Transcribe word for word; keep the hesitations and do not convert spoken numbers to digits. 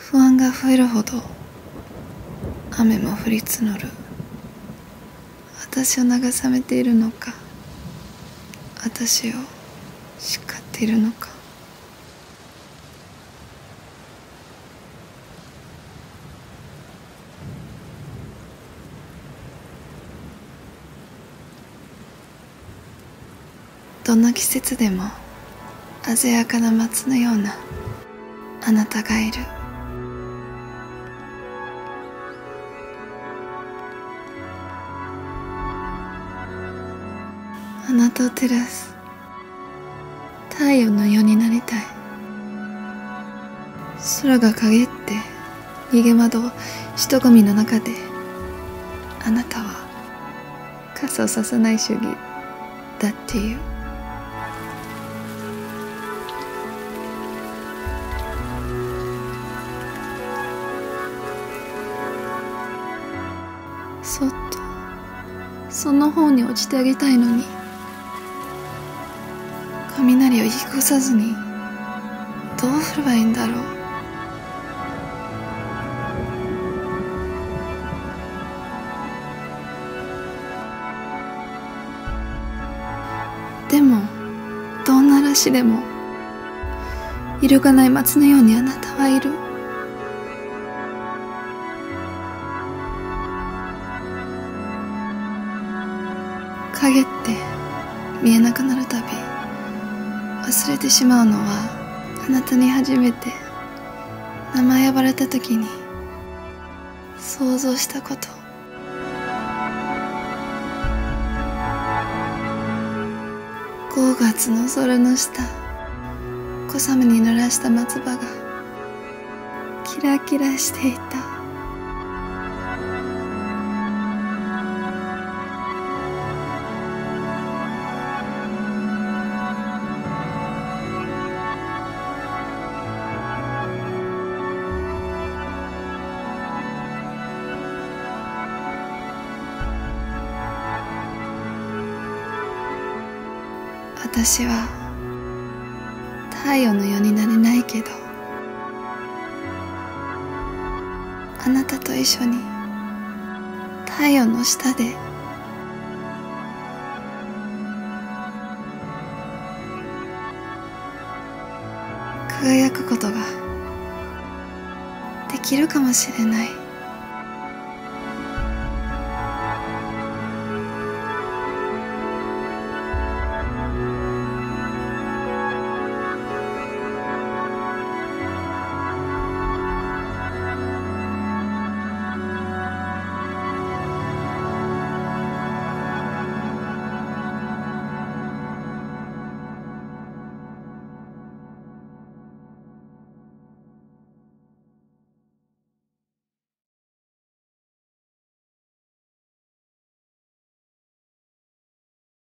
不安が増えるほど雨も降り募る。私を慰めているのか、私を叱っているのか。どんな季節でも鮮やかな松のようなあなたがいる。あなたを照らす太陽のようになりたい。空が陰って逃げ惑う人混みの中で、あなたは傘をささない主義だっていう。そっとその方に落ちてあげたいのに、雷を引き越さずにどうすればいいんだろう。でもどんな嵐でも揺るがない松のようにあなたはいる。影って見えなくなるたび忘れてしまうのは、あなたに初めて名前呼ばれた時に想像したこと。ごがつの空の下、小雨に濡らした松葉がキラキラしていた。私は太陽のようになれないけど、あなたと一緒に太陽の下で輝くことができるかもしれない。